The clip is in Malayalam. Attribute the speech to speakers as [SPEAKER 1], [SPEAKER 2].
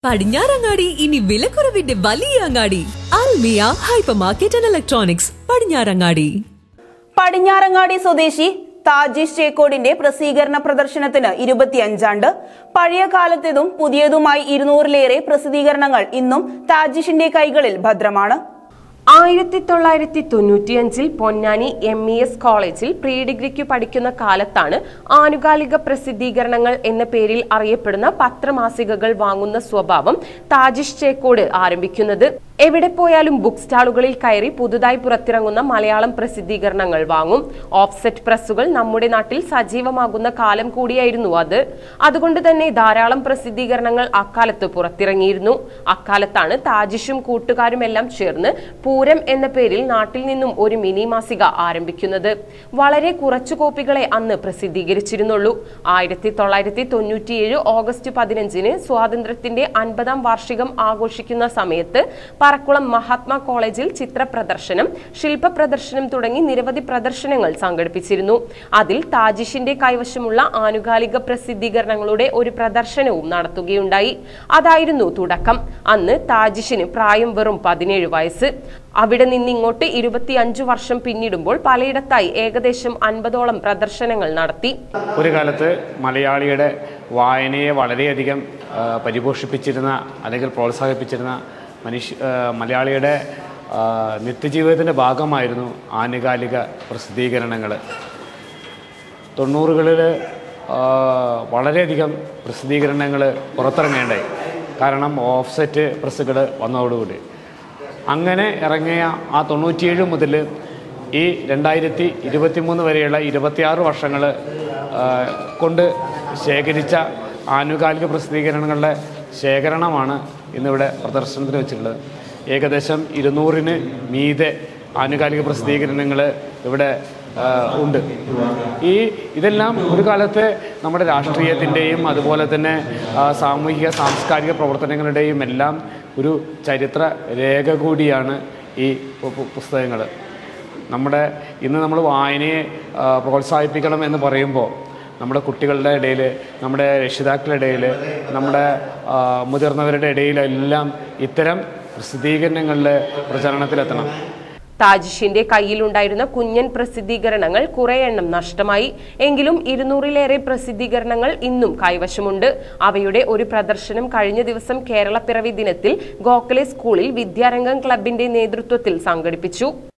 [SPEAKER 1] പടിഞ്ഞാറങ്ങാടി ഇനി വിലക്കുറവിന്റെ വലിയ അങ്ങാടി Almiya hyper market and electronics Padinjarangadi.
[SPEAKER 2] Padinjarangadi സ്വദേശി താജിഷ് ചേക്കോടിന്റെ പ്രസിദ്ധീകരണ പ്രദർശനത്തിന് 25 പഴയ കാലത്തേതും പുതിയതുമായി 200-ലേറെ പ്രസിദ്ധീകരണങ്ങൾ ഇന്നും താജിഷിന്റെ കൈകളിൽ ഭദ്രമാണ്.
[SPEAKER 3] 1995 പൊന്നാനി MES കോളേജിൽ പ്രീ ഡിഗ്രിക്ക് പഠിക്കുന്ന കാലത്താണ് ആനുകാലിക പ്രസിദ്ധീകരണങ്ങൾ എന്ന പേരിൽ അറിയപ്പെടുന്ന പത്രമാസികകൾ വാങ്ങുന്ന സ്വഭാവം താജിഷ് ചേക്കോട് ആരംഭിക്കുന്നത്. എവിടെ പോയാലും ബുക്ക് സ്റ്റാളുകളിൽ കയറി പുതുതായി പുറത്തിറങ്ങുന്ന മലയാളം പ്രസിദ്ധീകരണങ്ങൾ വാങ്ങും. ഓഫ്സെറ്റ് പ്രസ്സുകൾ നമ്മുടെ നാട്ടിൽ സജീവമാകുന്ന കാലം കൂടിയായിരുന്നു അത്. അതുകൊണ്ട് തന്നെ ധാരാളം പ്രസിദ്ധീകരണങ്ങൾ അക്കാലത്ത് പുറത്തിറങ്ങിയിരുന്നു. അക്കാലത്താണ് താജിഷും കൂട്ടുകാരുമെല്ലാം ചേർന്ന് പൂരം എന്ന പേരിൽ നാട്ടിൽ നിന്നും ഒരു മിനി മാസിക ആരംഭിക്കുന്നത്. വളരെ കുറച്ചു കോപ്പികളെ അന്ന് പ്രസിദ്ധീകരിച്ചിരുന്നുള്ളൂ. 1997 ഓഗസ്റ്റ് 15 സ്വാതന്ത്ര്യത്തിന്റെ 50ാം വാർഷികം ആഘോഷിക്കുന്ന സമയത്ത് പറക്കുളം മഹാത്മാ കോളേജിൽ ചിത്ര പ്രദർശനം, ശില്പ പ്രദർശനം തുടങ്ങി നിരവധി പ്രദർശനങ്ങൾ സംഘടിപ്പിച്ചിരുന്നു. അതിൽ താജിഷിന്റെ കൈവശമുള്ള ആനുകാലിക പ്രസിദ്ധീകരണങ്ങളുടെ ഒരു പ്രദർശനവും നടത്തുകയുണ്ടായി. അതായിരുന്നു തുടക്കം. അന്ന് താജിഷിന് പ്രായം വെറും 17 വയസ്സ്. അവിടെ നിന്നിങ്ങോട്ട് 25 വർഷം പിന്നിടുമ്പോൾ പലയിടത്തായി ഏകദേശം 50ഓളം പ്രദർശനങ്ങൾ നടത്തി.
[SPEAKER 4] ഒരു കാലത്ത് മലയാളിയുടെ വായനയെ വളരെയധികം പരിപോഷിപ്പിച്ചിരുന്ന അല്ലെങ്കിൽ പ്രോത്സാഹിപ്പിച്ചിരുന്ന മലയാളിയുടെ നിത്യജീവിതത്തിൻ്റെ ഭാഗമായിരുന്നു ആനുകാലിക പ്രസിദ്ധീകരണങ്ങൾ. 90കളിൽ വളരെയധികം പ്രസിദ്ധീകരണങ്ങൾ പുറത്തിറങ്ങേണ്ടായി. കാരണം ഓഫ്സെറ്റ് പ്രസ്സുകൾ വന്നതോടുകൂടി അങ്ങനെ ഇറങ്ങിയ ആ 97 മുതൽ ഈ 2023 വരെയുള്ള 26 വർഷങ്ങൾ കൊണ്ട് ശേഖരിച്ച ആനുകാലിക പ്രസിദ്ധീകരണങ്ങളുടെ ശേഖരണമാണ് ഇന്നിവിടെ പ്രദർശനത്തിന് വെച്ചിട്ടുള്ളത്. ഏകദേശം 200-ന് മീതെ ആനുകാലിക പ്രസിദ്ധീകരണങ്ങൾ ഇവിടെ ഉണ്ട്. ഇതെല്ലാം ഒരു കാലത്ത് നമ്മുടെ രാഷ്ട്രീയത്തിൻ്റെയും അതുപോലെ തന്നെ സാമൂഹിക സാംസ്കാരിക പ്രവർത്തനങ്ങളുടെയും എല്ലാം ഒരു ചരിത്ര രേഖ കൂടിയാണ് ഈ പുസ്തകങ്ങൾ. ഇന്ന് നമ്മൾ വായനയെ പ്രോത്സാഹിപ്പിക്കണം എന്ന് പറയുമ്പോൾ നമ്മുടെ കുട്ടികളുടെ ഇടയിൽ, നമ്മുടെ രക്ഷിതാക്കളുടെ ഇടയിൽ, നമ്മുടെ മുതിർന്നവരുടെ ഇടയിലെല്ലാം ഇത്തരം പ്രസിദ്ധീകരണങ്ങളുടെ പ്രചരണത്തിലെത്തണം.
[SPEAKER 3] താജിഷിന്റെ കയ്യിലുണ്ടായിരുന്ന കുഞ്ഞൻ പ്രസിദ്ധീകരണങ്ങൾ കുറെ എണ്ണം നഷ്ടമായി. എങ്കിലും 200-ലേറെ പ്രസിദ്ധീകരണങ്ങൾ ഇന്നും കൈവശമുണ്ട്. അവയുടെ ഒരു പ്രദർശനം കഴിഞ്ഞ ദിവസം കേരളപ്പിറവി ദിനത്തിൽ ഗോഖലെ സ്കൂളിൽ വിദ്യാരംഗം ക്ലബിന്റെ നേതൃത്വത്തിൽ സംഘടിപ്പിച്ചു.